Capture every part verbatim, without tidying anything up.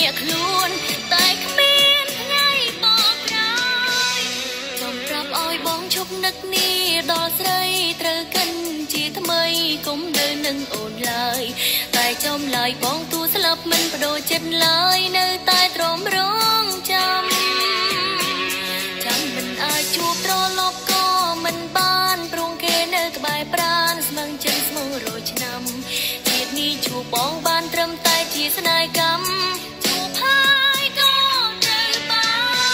ញាក់ខ្លួនតែគ្មានថ្ងៃបកក្រោយចំប្រាប់ឲ្យបងឈប់នឹកនេះដល់ស្រីត្រូវកិនជាថ្មីកុំនៅនឹងអូនឡើយតែចំឡើយបងទូស្លាប់មិនបដូរចិត្តឡើយនៅតែទ្រាំរងចាំចាំមិនអាចជួបត្រឡប់ក៏មិនបានព្រោះគេនៅក្បែរប្រាណស្មឹងចិនស្មោះរយឆ្នាំជាតិនេះជួបបងបានត្រឹមតែជាស្នេហ៍កម្មជួបហើយក៏ត្រូវបាន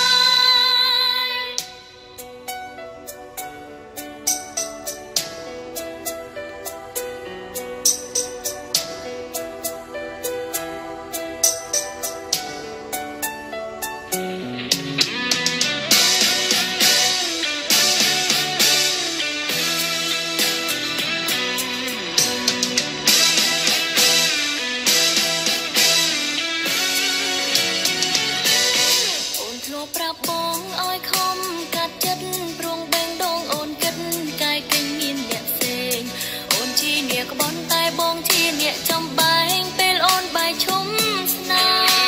ប្រាប់បងឲ្យខំកាត់ចិត្តព្រោះបែងដងអូនគិតកាយកិញមានអ្នកផ្សេងអូនជាអ្នកក្បន់តែបងជាអ្នកចំបែងពេលអូនបាយឈុំស្នេ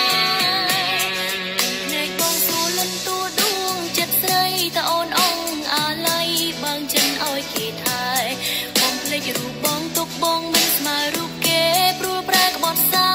ហ៍ភ្នែកបងសួរលិនតួដួងចិត្តស្រីតើអូនអងអាឡ័យបើងចិនឲ្យគេថែបងភ្លេចរូបបងទុកបងមិនស្មើរូបគេព្រោះប្រែក្បត់សា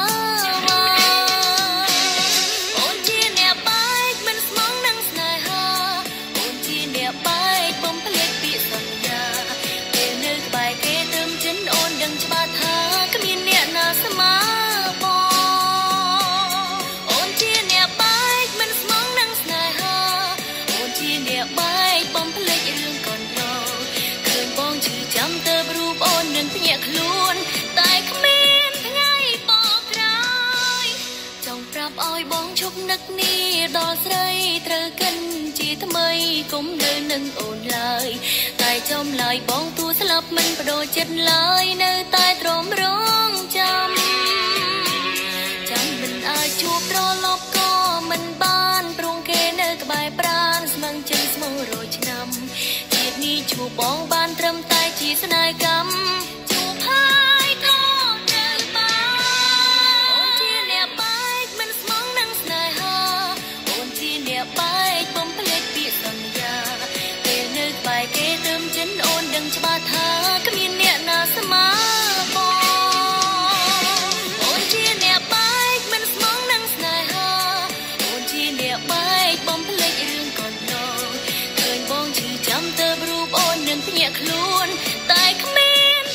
ខ្លួនតែគ្មានថ្ងៃបកក្រោយចង់ប្រាប់ឲ្យបងឈប់នឹកនេះដល់ស្រីត្រូវកិនជាថ្មីកុំនៅនឹងអូនឡើយតែចំឡើយបងទូស្លាប់មិនបដូរចិត្តឡើយនៅតែទ្រាំរងចាំចាំមិនអាចជួបត្រឡប់ក៏មិនបានព្រោះគេនៅក្បែរប្រាណស្មឹងចិនស្មោះរយឆ្នាំជាតិនេះជួបបងបានត្រឹមតែជាស្នេហ៍កម្មហើយក៏ត្រូវបានអូនជាអ្នកបែកមិនស្មងនឹងស្នេហាអូនជាអ្នកបែកបំភ្លេចពាក្យសន្យាពេលនៅក្បែរគេទៅចិនអូនដឹងច្បាស់ថាគ្មានអ្នកណាស្មើបងអូនជាអ្នកបែកមិនស្មងនឹងស្នេហាអូនជាអ្នកបែកបំភ្លេចរឿងកន្លងឃើញបងឈឺចាំទៅរូបអូននឹងភ្ញាក់ខ្លួនតែគ្មាន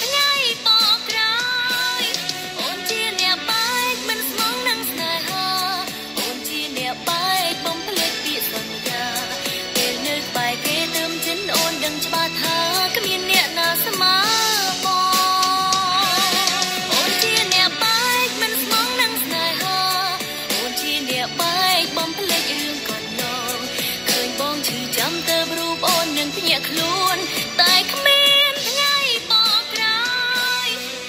ច្បាស់ថាគ្មានអ្នកណាស្មើបងអូនជាអ្នកបែកមិនស្មងនឹងស្នេហាអូនជាអ្នកបែកបំភ្លេចរឿងកន្លងឃើញបងឈឺចាំទៅរូបអូននឹងភ្ញាក់ខ្លួនតែគ្មានថ្ងៃបកក្រោយ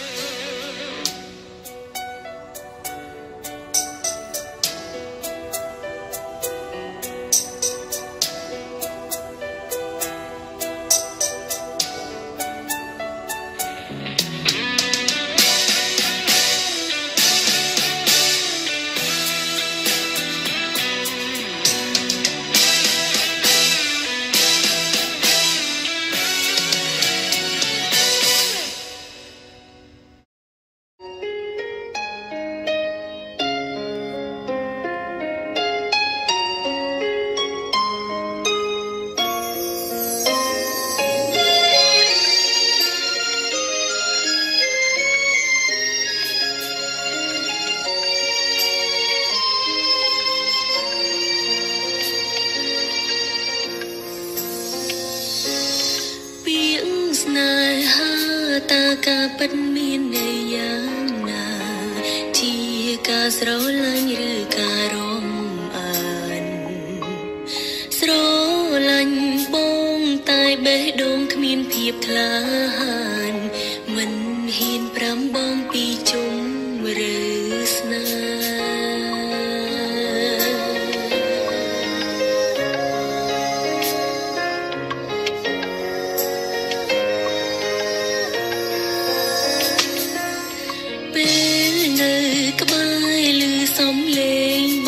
ការពិតមានន័យយ៉ាងណាជាការស្រឡាញ់ឬការរំអានស្រឡាញ់បងតែបេះដូងគ្មានភាពក្លាហានមិនហ៊ានប្រាំបងពីជុំឬស្នេហ៍ សំលេង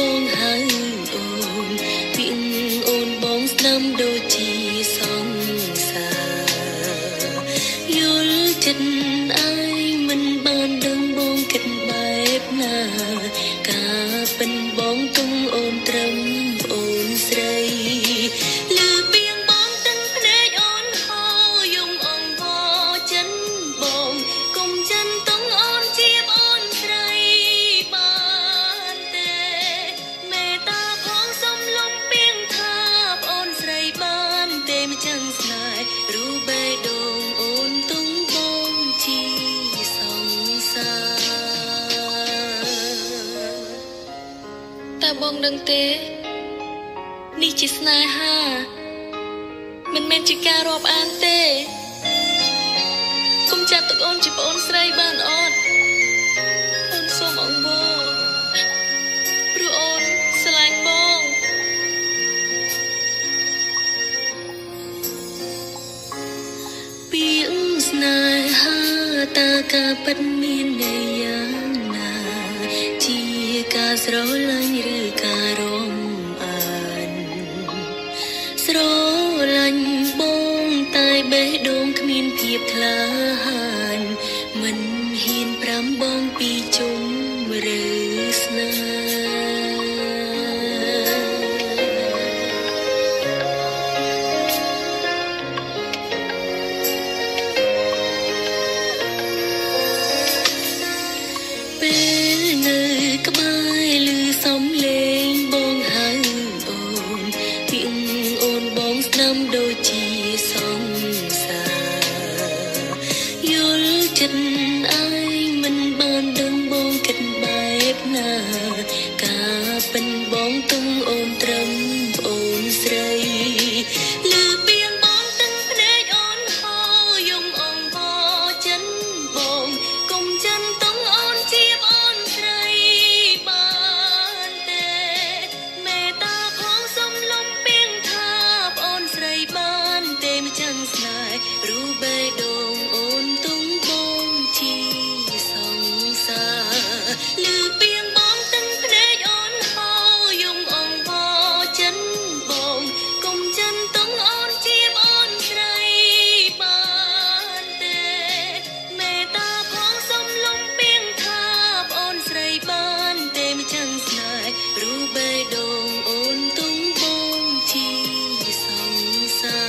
ចិត្តអើយមិនបានដឹងបងគិតបែបណាការពិនបងទុំអូនត្រឹមអូនស្រីលឺពីងបងទាំងភ្នែកអូនហោយំអង្វរចិនបងគុំចិនទុំអូនជាអូនស្រីបានទេមេតាផងសុំលំពីងថាអូនស្រីបានទេមិនចឹងស្នេហ៍រូបេដងអូនទុំបងជាសង្សារតើបងដឹងទេនេះជាស្នេហាមិនមែនជាការរាប់អានទេគុំចាត់ទុកអូនជាប្អូនស្រីបានអត់អូនសូមអង្វរព្រោះអូនស្រឡាញ់បងពាក្យស្នេហាតើការពិតមានន័យយ៉ាងណាជាការស្រឡាញ់ឬការរំអានស្រឡាញ់បងតែបេះដូងគ្មានភាពក្លាហានមិនហ៊ានប្រាំបងពីជុំឬស្នេហ៍ពេលនៅក្បែរឮសំឡេងបងហៅអូនពីងអូនបងស្ដាំដូចជាសង្សារយល់ចិត្តអើយមិនបានដឹងបងគិតបែបណាការពិនបងទុំអូនត្រឹមអូនស្រីលឺពីងបងទាំងភ្នែកអូនហោយំអង្វរចិនបងគុំចិនទុំអូនជាអូនស្រីបានទេមេតាផងសុំលំពីងថាអូនស្រីបានទេមិនចឹងស្នេហ៍រូបេដងអូនទុំបងជាសង្សារលឺពីងបងទាំងភ្នែកអូនហោយំអង្វរចិនបងគុំចិនទុំអូនជាអូនស្រីបានទេមេតាផងសុំលំពីងថាអូនស្រីបានទេមិនចឹងស្នេហ៍រូបេដងអូនទុំបងជាសង្សារ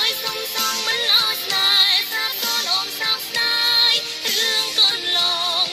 Hãy subscribe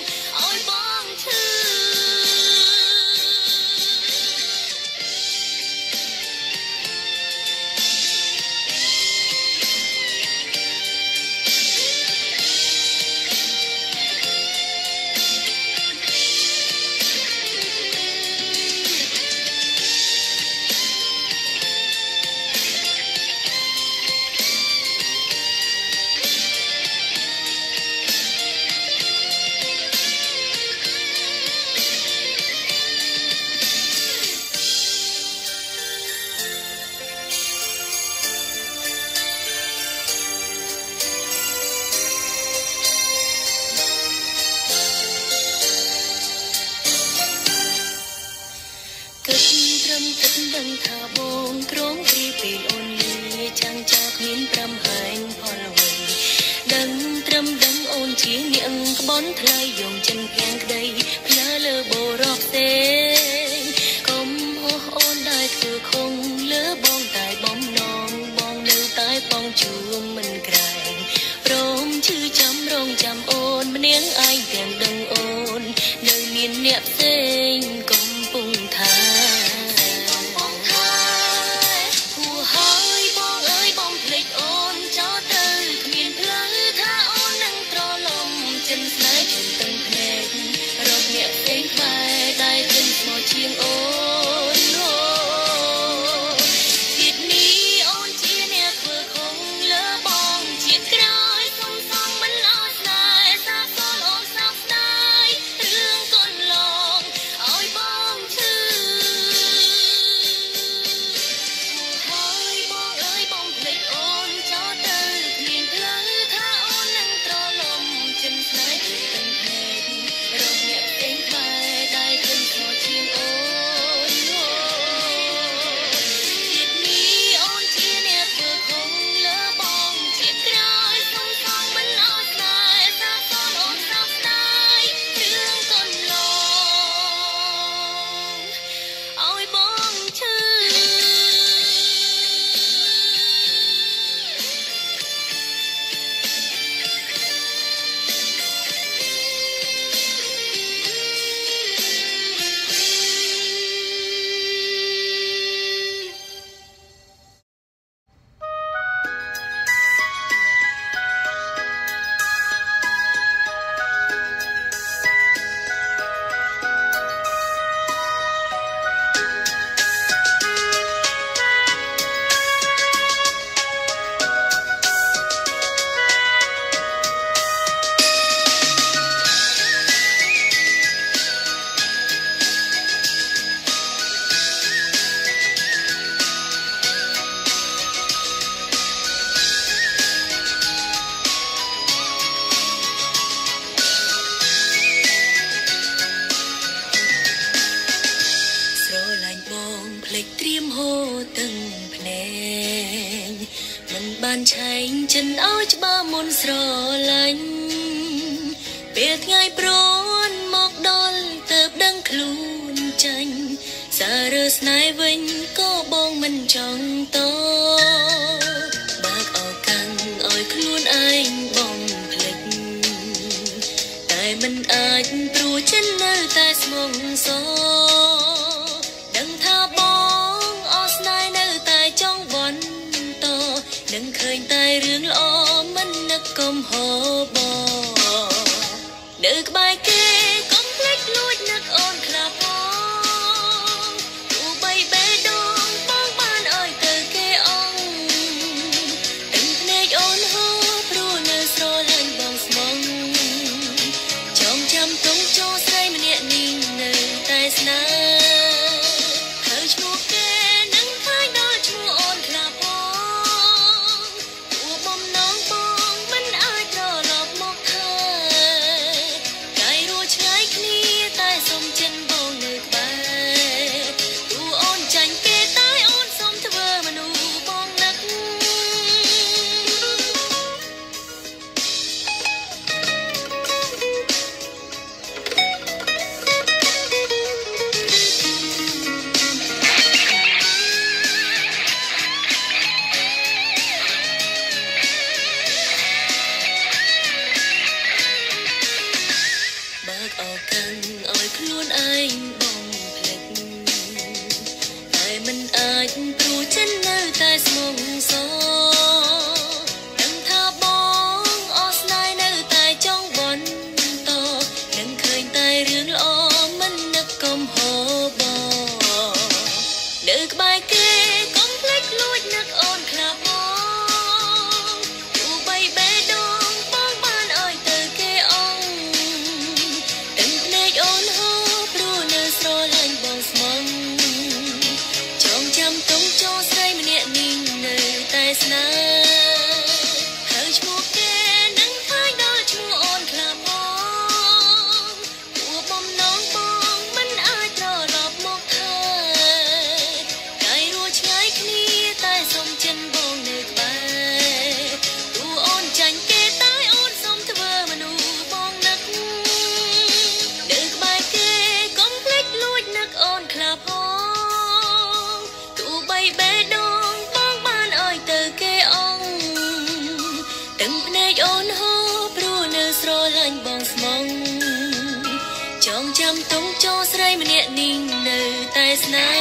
ចាំគិតដឹងថាបងក្រងពីពេលអូនលាចាំងចាគ្មានប្រាំហែងផលអ្វីដឹងត្រឹមដឹងអូនជានាងក្បន់ថ្លៃយំចិនភាំងក្តីផ្ញើលើបរោះទេកុំអស់អូនដែលធ្វើខុងលើបងតែបំណងបងនៅតែបងជួមមិនក្រែងព្រមឈឺចាំរងចាំអូនម្នាងឯងទាំងដឹងអូននៅមានអ្នកផ្សេងកំពុងថាជាងអូនអូជាតិនេះអូនជាអ្នកធ្វើខុសលើបងជាតិក្រោយសុំសងមិនអោយស្នេហ៍សាកូនអូនសោកស្ដាយរឿងកូនឡងអោយបងឈឺហើយបងអើយបងភ្លេចអូនចោលទៅគ្មានផ្លូវថាអូននឹងត្រឡប់ចិនស្នេហ៍ទាំងភ្នែករកអ្នកផ្សេងបែរដែលឃើញខុសជាងអូនជាតិនេះអូនជាអ្នកធ្វើខុសលើបងជាតិក្រោយសុំសងមិនអោយស្នេហ៍សាកូនអូនសោកស្ដាយរឿងកូនឡងអោយបងឈឺបានឆែងចិនអោយច្បាស់មុនស្រឡាញ់ពេលថ្ងៃប្រនមកដល់ទៅដឹងខ្លួនចាញ់សាររើស្នេហ៍វិញក៏បងមិនចង់តបើកឱកាសឲ្យខ្លួនឯងបងភ្លេចតែមិនអាចព្រោះចិននៅតែស្មងសដឹងថាបងអស់ស្នេហ៍នៅតែចង់បន់នឹងឃើញតែរឿងល្អមិននឹកកុំហូបនៅក្បែរគេកុំភ្លេចលួចនឹកអូនខ្លះផងទោះបីបេះដូងបងបានអើយទៅគេអងទឹកភ្នែកអូនហូរព្រោះនៅស្រលាញ់បងស្មងចងចាំទុំចោស្រីម្នាក់នេះនៅតែស្នេហ៍ហើយឈ្មោះគេនឹងឃើញដល់ឈ្មោះអូនខ្លះស្នេហ៍